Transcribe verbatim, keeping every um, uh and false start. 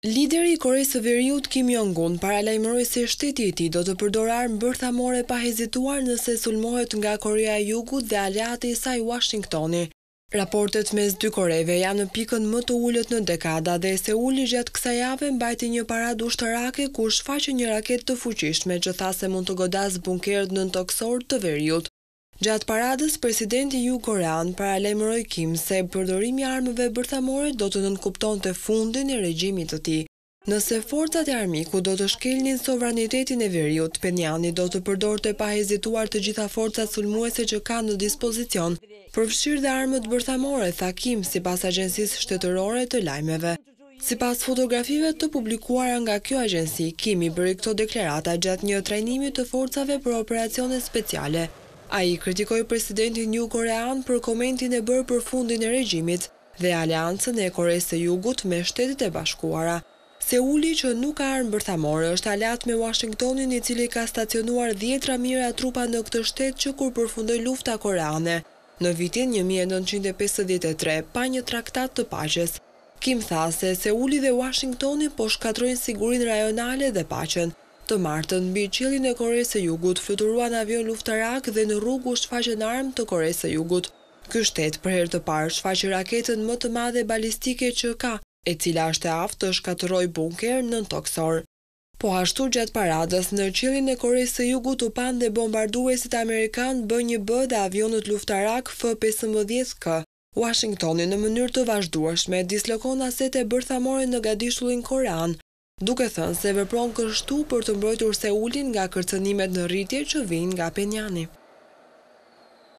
Lideri i Koreisë së Veriut Kim Jong-un paralajmëroi se shteti i tij do të përdorë armë bërthamore pa hezituar nëse sulmohet nga Korea e Jugut dhe aleati i saj Washingtoni. Raportet mes dy Koreve janë në pikën më të ulët në dekada dhe Seuli gjatë kësaj jave mbajti një paradë ushtarake ku shfaqi një raketë të fuqishme që tha se mund të godasë bunkerët nëntoksor të Veriut. Gjatë paradës, presidenti jugkorean paralajmëroi Kim se përdorimi i armëve bërthamore do të nënkuptonte fundin e regjimit të tij. Nëse forcat e armikut do të shkelnin sovranitetin e Veriut, Pyongyang do të përdorte pa hezituar të gjitha forcat sulmuese që ka në dispozicion, përfshirë dhe armët bërthamore, tha Kim sipas agjencisë shtetërore të lajmeve. Sipas fotografive të publikuara nga kjo agjenci, Kim i bëri këto deklarata gjatë një trajnimi të forcave për operacione speciale. Ai kritikoi presidentin jugkorean për komentin e bërë për fundin e regjimit dhe aleancën e Koresë së Jugut me Shtetet e Bashkuara. Seuli, që nuk ka armë bërthamore, është aleat me Washingtonin, i cili ka stacionuar dhjetra mijëra trupa në këtë shtet që kur përfundoi lufta koreane në vitin një mijë e nëntëqind e pesëdhjetë e tre pa një traktat të paqes. Kim tha se Seuli dhe Washingtoni po shkatrojnë sigurinë rajonale dhe paqen. Të martën, mbi qiellin e Koresë së Jugut fluturuan avion luftarak dhe në rrugë u shfaqën armë të Koresë së Jugut. Ky shtet për herë të parë shfaqi raketën më të madhe balistike që ka, e cila është e aftë të shkatërrojë bunker nëntoksor. Po ashtu gjatë paradës në qiellin e Koresë së Jugut u pan dhe bombarduesit amerikan B një B dhe avionët luftarak F pesëmbëdhjetë K. Washingtoni në mënyrë të vazhdueshme dislokon asete bërthamore në gadishullin korean, duke thënë se vepron kështu për të mbrojtur Seulin nga kërcënimet në rritje që vijnë nga Pyongyang.